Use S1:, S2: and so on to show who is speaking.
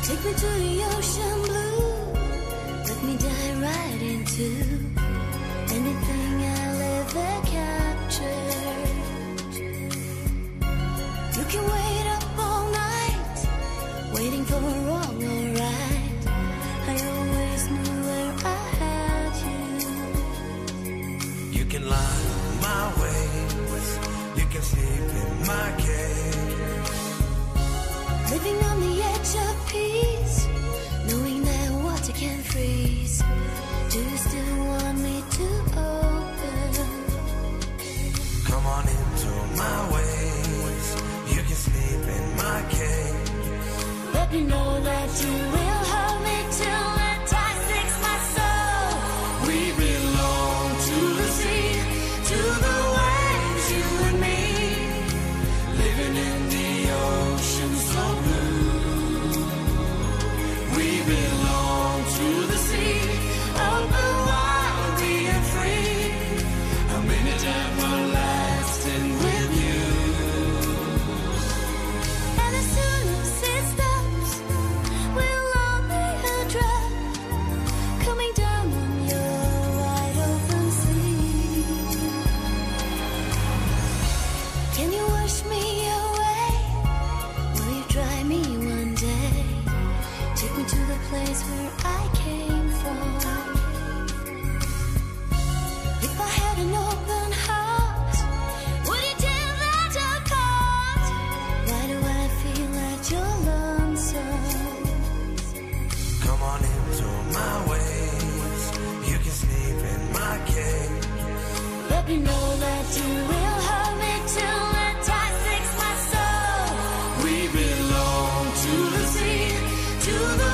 S1: Take me to the ocean blue. Let me dive right into anything I'll ever capture. You can wait up all night, waiting for a wrong or right. I always knew where I had you.
S2: You can lie my ways, you can sleep in my cage.
S1: Living on the edge of peace, knowing that water can freeze. Do you still want me to open?
S2: Come on into my ways, you can sleep in my cage.
S1: Let me know that you will hold me till the tide sinks my soul.
S2: We belong to the sea, to the waves, you and me, living in the ocean so blue. We belong to the sea, open wide, being free, a minute everlasting with you.
S1: And as soon as it stops, we'll all be a drop coming down on your wide open sea. Can you wash me away? Will you dry me one day? Take me to the place where I came from. If I had an open heart, would you tear that apart? Why do I feel that you're lonesome?
S2: Come on into my waves, you can sleep in my cage.
S1: Let me know that you will hold me till the tide sinks my soul.
S2: We belong to the sea, to the